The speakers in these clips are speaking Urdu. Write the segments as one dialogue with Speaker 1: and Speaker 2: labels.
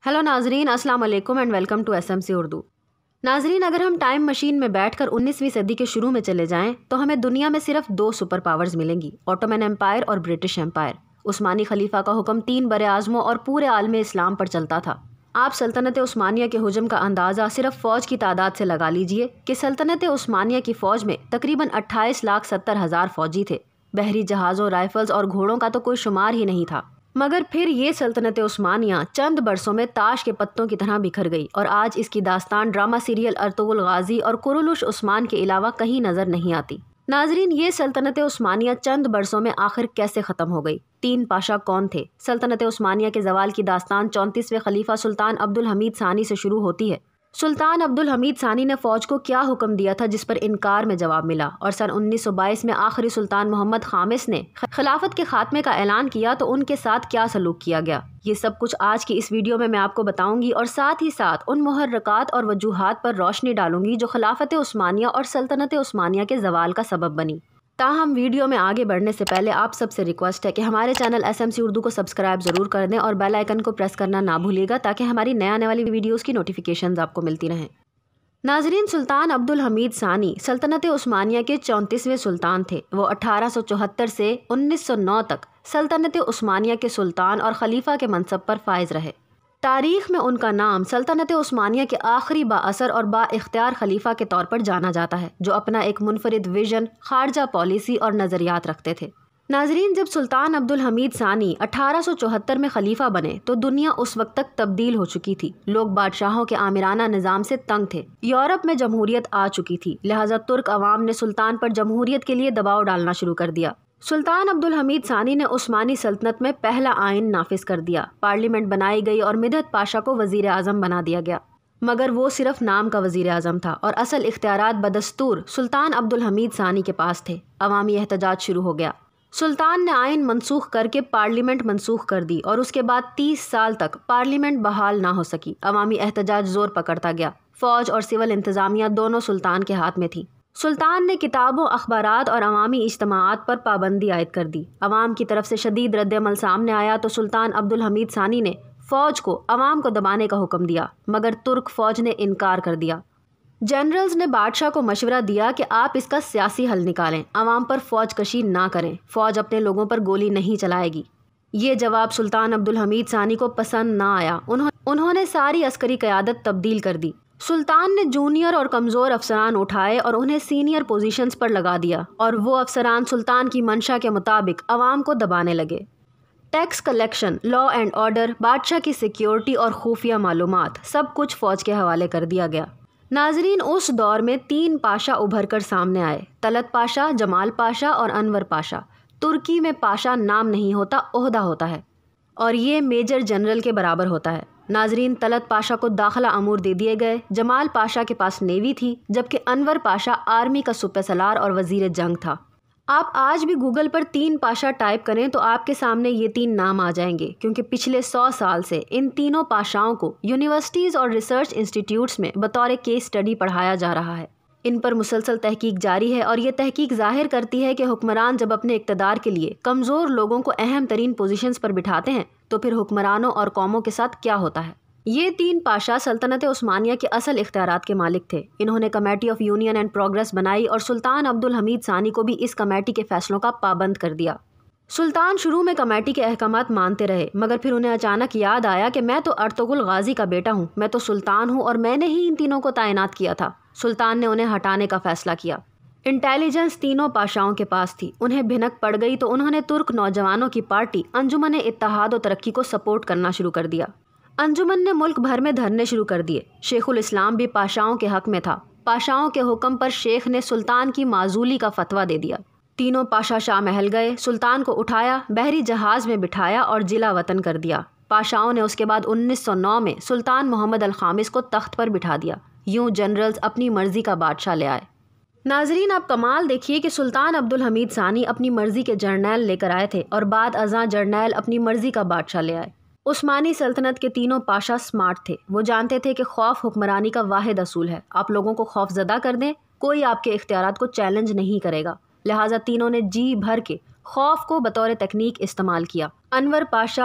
Speaker 1: ہیلو ناظرین، السلام علیکم and welcome to SMC Urdu. ناظرین، اگر ہم ٹائم مشین میں بیٹھ کر 19ویں صدی کے شروع میں چلے جائیں تو ہمیں دنیا میں صرف 2 سپر پاورز ملیں گی، آٹومن ایمپائر اور برٹش ایمپائر۔ عثمانی خلیفہ کا حکم 3 براعظموں اور پورے عالم اسلام پر چلتا تھا۔ آپ سلطنت عثمانیہ کے حجم کا اندازہ صرف فوج کی تعداد سے لگا لیجئے کہ سلطنت عثمانیہ کی فوج میں تقریباً 28,70,000 فوجی تھے۔ بحری جہازوں، رائفلز اور گھوڑوں کا تو کوئی شمار ہی نہیں تھا۔ مگر پھر یہ سلطنت عثمانیہ چند برسوں میں تاش کے پتوں کی طرح بکھر گئی اور آج اس کی داستان ڈرامہ سیریل ارطغرل غازی اور کرولش عثمان کے علاوہ کہیں نظر نہیں آتی۔ ناظرین، یہ سلطنت عثمانیہ چند برسوں میں آخر کیسے ختم ہو گئی؟ 3 پاشا کون تھے؟ سلطنت عثمانیہ کے زوال کی داستان 34ویں خلیفہ سلطان عبد الحمید ثانی سے شروع ہوتی ہے۔ سلطان عبد الحمید ثانی نے فوج کو کیا حکم دیا تھا جس پر انکار میں جواب ملا، اور سن 1922 میں آخری سلطان محمد خامس نے خلافت کے خاتمے کا اعلان کیا تو ان کے ساتھ کیا سلوک کیا گیا؟ یہ سب کچھ آج کی اس ویڈیو میں آپ کو بتاؤں گی، اور ساتھ ہی ساتھ ان محرکات اور وجوہات پر روشنی ڈالوں گی جو خلافت عثمانیہ اور سلطنت عثمانیہ کے زوال کا سبب بنی۔ تاہم ویڈیو میں آگے بڑھنے سے پہلے آپ سب سے ریکویسٹ ہے کہ ہمارے چینل SMC اردو کو سبسکرائب ضرور کر دیں اور بیل آئیکن کو پریس کرنا نہ بھولیے گا تاکہ ہماری نئے آنے والی ویڈیوز کی نوٹیفیکیشنز آپ کو ملتی رہیں۔ ناظرین، سلطان عبد الحمید ثانی سلطنت عثمانیہ کے 34ویں سلطان تھے۔ وہ 1874 سے 1909 تک سلطنت عثمانیہ کے سلطان اور خلیفہ کے منصب پر فائز رہے۔ تاریخ میں ان کا نام سلطنت عثمانیہ کے آخری با اثر اور با اختیار خلیفہ کے طور پر جانا جاتا ہے، جو اپنا ایک منفرد ویژن، خارجہ پالیسی اور نظریات رکھتے تھے۔ ناظرین، جب سلطان عبد الحمید ثانی 1874 میں خلیفہ بنے تو دنیا اس وقت تک تبدیل ہو چکی تھی۔ لوگ بادشاہوں کے آمرانہ نظام سے تنگ تھے۔ یورپ میں جمہوریت آ چکی تھی، لہٰذا ترک عوام نے سلطان پر جمہوریت کے لیے دباؤ ڈالنا شروع کر دیا۔ سلطان عبد الحمید ثانی نے عثمانی سلطنت میں پہلا آئین نافذ کر دیا، پارلیمنٹ بنائی گئی اور مدحت پاشا کو وزیر اعظم بنا دیا گیا۔ مگر وہ صرف نام کا وزیر اعظم تھا اور اصل اختیارات بدستور سلطان عبد الحمید ثانی کے پاس تھے۔ عوامی احتجاج شروع ہو گیا۔ سلطان نے آئین منسوخ کر کے پارلیمنٹ منسوخ کر دی اور اس کے بعد 30 سال تک پارلیمنٹ بحال نہ ہو سکی۔ عوامی احتجاج زور پکڑتا گیا۔ فوج اور سول انتظامیہ دونوں سلطان کے ہاتھ میں تھی۔ سلطان نے کتابوں، اخبارات اور عوامی اجتماعات پر پابندی عائد کر دی۔ عوام کی طرف سے شدید رد عمل سامنے آیا تو سلطان عبد الحمید ثانی نے فوج کو عوام کو دبانے کا حکم دیا، مگر ترک فوج نے انکار کر دیا۔ جنرلز نے بادشاہ کو مشورہ دیا کہ آپ اس کا سیاسی حل نکالیں، عوام پر فوج کشی نہ کریں، فوج اپنے لوگوں پر گولی نہیں چلائے گی۔ یہ جواب سلطان عبد الحمید ثانی کو پسند نہ آیا۔ انہوں نے ساری عسکری قیادت تبدیل کر دی۔ سلطان نے جونیئر اور کمزور افسران اٹھائے اور انہیں سینئر پوزیشنز پر لگا دیا، اور وہ افسران سلطان کی منشا کے مطابق عوام کو دبانے لگے۔ Tax collection, law and order, بادشاہ کی سیکیورٹی اور خفیہ معلومات، سب کچھ فوج کے حوالے کر دیا گیا۔ ناظرین، اس دور میں 3 پاشا ابھر کر سامنے آئے: طلعت پاشا، جمال پاشا اور انور پاشا۔ ترکی میں پاشا نام نہیں ہوتا، عہدہ ہوتا ہے، اور یہ میجر جنرل کے برابر ہوتا ہے۔ ناظرین، طلعت پاشا کو داخلہ امور دے دیے گئے، جمال پاشا کے پاس نیوی تھی، جبکہ انور پاشا آرمی کا سپہ سالار اور وزیر جنگ تھا۔ آپ آج بھی گوگل پر 3 پاشا ٹائپ کریں تو آپ کے سامنے یہ 3 نام آ جائیں گے، کیونکہ پچھلے 100 سال سے ان تینوں پاشاؤں کو یونیورسٹیز اور ریسرچ انسٹیٹیوٹس میں بطور کیس اسٹڈی پڑھایا جا رہا ہے۔ ان پر مسلسل تحقیق جاری ہے، اور یہ تحقیق ظاہر کرتی ہے کہ حکمران جب اپنے اقتدار کے لیے کمزور لوگوں کو اہم ترین پوزیشنز پر بٹھاتے ہیں تو پھر حکمرانوں اور قوموں کے ساتھ کیا ہوتا ہے۔ یہ 3 پاشا سلطنت عثمانیہ کے اصل اختیارات کے مالک تھے۔ انہوں نے committee of union and progress بنائی اور سلطان عبد الحمید ثانی کو بھی اس کمیٹی کے فیصلوں کا پابند کر دیا۔ سلطان شروع میں کمیٹی کے احکامات مانتے رہے، مگر پھر انہیں اچانک یاد آیا کہ میں تو ارطغرل غازی کا بیٹا ہوں، میں تو سلطان ہوں اور میں نے ہی ان تینوں کو تعینات کیا تھا۔ سلطان نے انہیں ہٹانے کا فیصلہ کیا۔ انٹیلیجنس تینوں پاشاؤں کے پاس تھی۔ انہیں بھنک پڑ گئی تو انہوں نے ترک نوجوانوں کی پارٹی انجمن اتحاد و ترقی کو سپورٹ کرنا شروع کر دیا۔ انجمن نے ملک بھر میں دھرنے شروع کر دیے۔ شیخ الاسلام بھی پاشاؤں کے حق میں تھا۔ پاشاؤں کے حکم پر شیخ نے سلطان کی معزولی کا فتویٰ دے دیا۔ تینوں پاشا شاہ محل گئے، سلطان کو اٹھایا، بحری جہاز میں بٹھایا اور جلا وطن کر دیا۔ پاشاؤں نے اس کے بعد 1909 میں سلطان محمد الخامس کو تخت پر بٹھا دیا۔ یوں جنرلز اپنی مرضی کا بادشاہ لے آئے۔ ناظرین، آپ کمال دیکھیے کہ سلطان عبد الحمید ثانی اپنی مرضی کے جرنیل لے کر آئے تھے اور بعد ازاں جرنیل اپنی مرضی کا بادشاہ لے آئے۔ عثمانی سلطنت کے تینوں پاشا سمارٹ تھے۔ وہ جانتے تھے کہ خوف حکمرانی کا واحد اصول ہے۔ آپ لوگوں کو خوف زدہ کر دیں، کوئی آپ کے اختیارات کو چیلنج نہیں کرے گا۔ لہٰذا تینوں نے جی بھر کے خوف کو بطور تکنیک استعمال کیا۔ انور پاشا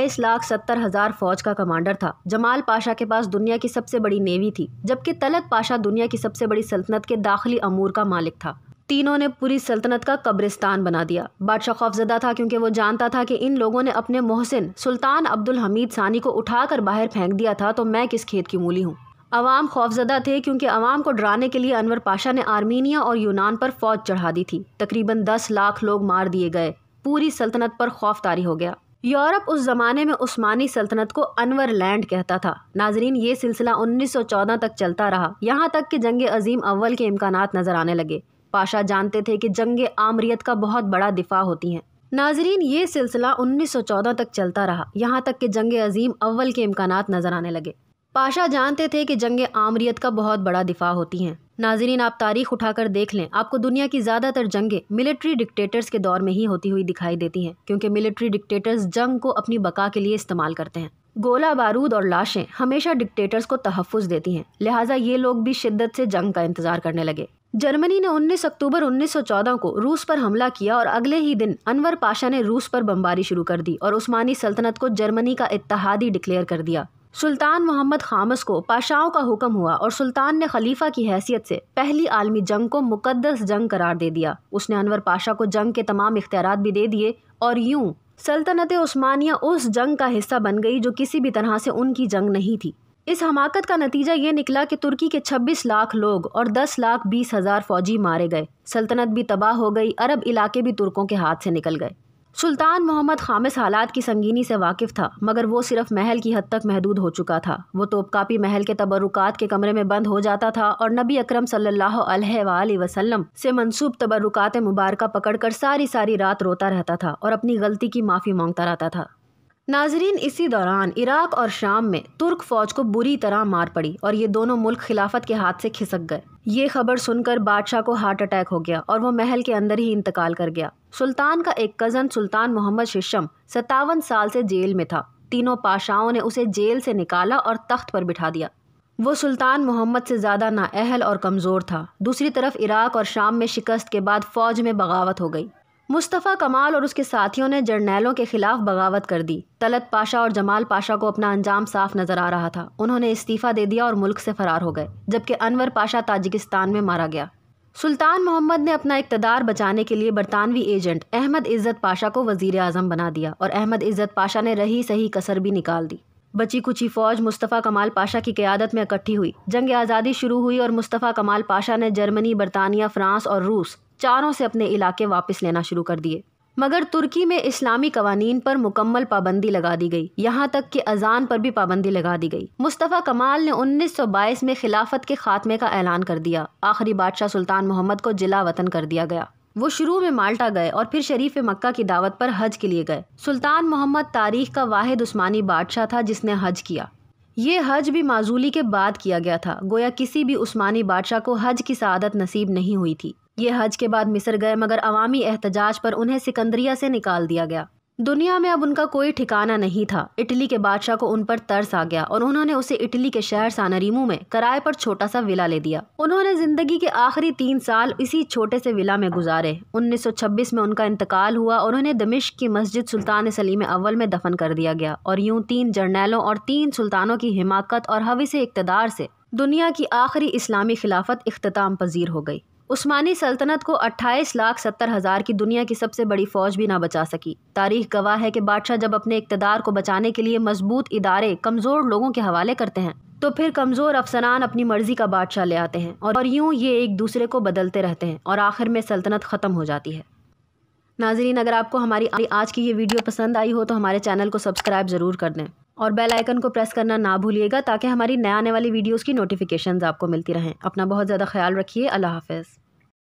Speaker 1: 28,70,000 فوج کا کمانڈر تھا۔ جمال پاشا کے پاس دنیا کی سب سے بڑی نیوی تھی، جبکہ طلعت پاشا دنیا کی سب سے بڑی سلطنت کے داخلی امور کا مالک تھا۔ تینوں نے پوری سلطنت کا قبرستان بنا دیا۔ بادشاہ خوفزدہ تھا کیونکہ وہ جانتا تھا کہ ان لوگوں نے اپنے محسن سلطان عبد الحمید ثانی کو اٹھا کر باہر پھینک دیا تھا، تو میں کس کھیت کی مولی ہوں۔ عوام خوفزدہ تھے کیونکہ عوام کو ڈرانے کے لیے انور پاشا نے آرمینیا اور یونان پر فوج چڑھا دی تھی۔ تقریباً 10 لاکھ لوگ مار دیے گئے۔ پوری سلطنت پر خوف طاری ہو گیا۔ یورپ اس زمانے میں عثمانی سلطنت کو انور لینڈ کہتا تھا۔ ناظرین، یہ سلسلہ 1914 تک چلتا رہا، یہاں تک کہ جنگ عظیم اول کے امکانات نظر آنے لگے۔ پاشا جانتے تھے کہ جنگ آمریت کا بہت بڑا دفاع ہوتی ہیں۔ ناظرین، یہ سلسلہ 1914 تک چلتا رہا، یہاں تک کہ جنگ عظیم اول کے امکانات نظر آنے لگے۔ پاشا جانتے تھے کہ جنگ آمریت کا بہت بڑا دفاع ہوتی ہیں۔ ناظرین، آپ تاریخ اٹھا کر دیکھ لیں، آپ کو دنیا کی زیادہ تر جنگیں ملٹری ڈکٹیٹرز کے دور میں ہی ہوتی ہوئی دکھائی دیتی ہیں، کیونکہ ملٹری ڈکٹیٹرز جنگ کو اپنی بقا کے لیے استعمال کرتے ہیں۔ گولہ بارود اور لاشیں ہمیشہ ڈکٹیٹرز کو تحفظ دیتی ہیں، لہٰذا یہ لوگ بھی شدت سے جنگ کا انتظار کرنے لگے۔ جرمنی نے 19 اکتوبر 1914 کو روس پر حملہ کیا اور اگلے ہی دن انور پاشا نے روس پر بمباری شروع کر دی اور عثمانی سلطنت کو جرمنی کا اتحادی ڈکلیئر کر دیا۔ سلطان محمد خامس کو پاشاؤں کا حکم ہوا اور سلطان نے خلیفہ کی حیثیت سے پہلی عالمی جنگ کو مقدس جنگ قرار دے دیا۔ اس نے انور پاشا کو جنگ کے تمام اختیارات بھی دے دیے اور یوں سلطنت عثمانیہ اس جنگ کا حصہ بن گئی جو کسی بھی طرح سے ان کی جنگ نہیں تھی۔ اس حماقت کا نتیجہ یہ نکلا کہ ترکی کے 26 لاکھ لوگ اور 10,20,000 فوجی مارے گئے۔ سلطنت بھی تباہ ہو گئی، عرب علاقے بھی ترکوں کے ہاتھ سے نکل گئے۔ سلطان محمد خامس حالات کی سنگینی سے واقف تھا، مگر وہ صرف محل کی حد تک محدود ہو چکا تھا۔ وہ توپکاپی محل کے تبرکات کے کمرے میں بند ہو جاتا تھا اور نبی اکرم صلی اللہ علیہ وآلہ وسلم سے منسوب تبرکات مبارکہ پکڑ کر ساری رات روتا رہتا تھا اور اپنی غلطی کی معافی مانگتا رہتا تھا۔ ناظرین، اسی دوران عراق اور شام میں ترک فوج کو بری طرح مار پڑی اور یہ دونوں ملک خلافت کے ہاتھ سے کھسک گئے۔ یہ خبر سن کر بادشاہ کو ہارٹ اٹیک ہو گیا اور وہ محل کے اندر ہی انتقال کر گیا۔ سلطان کا ایک کزن سلطان محمد ششم 57 سال سے جیل میں تھا۔ تینوں پاشاؤں نے اسے جیل سے نکالا اور تخت پر بٹھا دیا۔ وہ سلطان محمد سے زیادہ نااہل اور کمزور تھا۔ دوسری طرف عراق اور شام میں شکست کے بعد فوج میں بغاوت ہو گئی۔ مصطفیٰ کمال اور اس کے ساتھیوں نے جرنیلوں کے خلاف بغاوت کر دی۔ طلعت پاشا اور جمال پاشا کو اپنا انجام صاف نظر آ رہا تھا۔ انہوں نے استعفیٰ دے دیا اور ملک سے فرار ہو گئے، جبکہ انور پاشا تاجکستان میں مارا گیا۔ سلطان محمد نے اپنا اقتدار بچانے کے لیے برطانوی ایجنٹ احمد عزت پاشا کو وزیر اعظم بنا دیا اور احمد عزت پاشا نے رہی صحیح کسر بھی نکال دی۔ بچی کچی فوج مصطفیٰ کمال پاشا کی قیادت میں اکٹھی ہوئی۔ جنگ آزادی شروع ہوئی اور مصطفیٰ کمال پاشا نے جرمنی، برطانیہ، فرانس اور روس چاروں سے اپنے علاقے واپس لینا شروع کر دیے، مگر ترکی میں اسلامی قوانین پر مکمل پابندی لگا دی گئی، یہاں تک کہ اذان پر بھی پابندی لگا دی گئی۔ مصطفیٰ کمال نے 1922 میں خلافت کے خاتمے کا اعلان کر دیا۔ آخری بادشاہ سلطان محمد کو جلا وطن کر دیا گیا۔ وہ شروع میں مالٹا گئے اور پھر شریف مکہ کی دعوت پر حج کے لیے گئے۔ سلطان محمد تاریخ کا واحد عثمانی بادشاہ تھا جس نے حج کیا۔ یہ حج بھی معزولی کے بعد کیا گیا تھا، گویا کسی بھی عثمانی بادشاہ کو حج کی سعادت نصیب نہیں ہوئی تھی۔ یہ حج کے بعد مصر گئے، مگر عوامی احتجاج پر انہیں سکندریہ سے نکال دیا گیا۔ دنیا میں اب ان کا کوئی ٹھکانہ نہیں تھا۔ اٹلی کے بادشاہ کو ان پر ترس آ گیا اور انہوں نے اسے اٹلی کے شہر سانریمو میں کرائے پر چھوٹا سا ولا لے دیا۔ انہوں نے زندگی کے آخری 3 سال اسی چھوٹے سے ولا میں گزارے۔ 1926 میں ان کا انتقال ہوا اور انہیں دمشق کی مسجد سلطان سلیم اول میں دفن کر دیا گیا، اور یوں 3 جرنیلوں اور 3 سلطانوں کی حماقت اور ہوس اقتدار سے دنیا کی آخری اسلامی خلافت اختتام پذیر ہو گئی۔ عثمانی سلطنت کو 28,70,000 کی دنیا کی سب سے بڑی فوج بھی نہ بچا سکی۔ تاریخ گواہ ہے کہ بادشاہ جب اپنے اقتدار کو بچانے کے لیے مضبوط ادارے کمزور لوگوں کے حوالے کرتے ہیں تو پھر کمزور افسران اپنی مرضی کا بادشاہ لے آتے ہیں اور یوں یہ ایک دوسرے کو بدلتے رہتے ہیں اور آخر میں سلطنت ختم ہو جاتی ہے۔ ناظرین، اگر آپ کو ہماری آج کی یہ ویڈیو پسند آئی ہو تو ہمارے چینل کو سبسکرائب ضرور کر دیں اور بیل آئیکن کو پریس کرنا نہ بھولیے گا تاکہ ہماری نئے آنے والی ویڈیوز کی نوٹیفیکیشنز آپ کو ملتی رہیں۔ اپنا بہت زیادہ خیال رکھیے۔ اللہ حافظ۔